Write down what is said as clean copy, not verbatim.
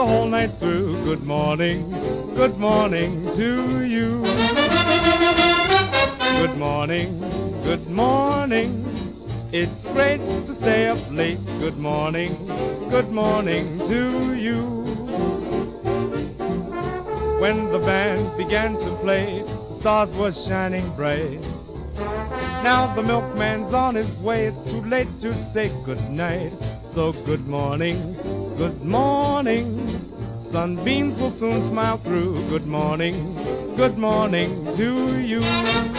the whole night through. Good morning to you. Good morning, it's great to stay up late. Good morning to you. When the band began to play, the stars were shining bright. Now the milkman's on his way, it's too late to say good night. So good morning, sunbeams will soon smile through. Good morning to you.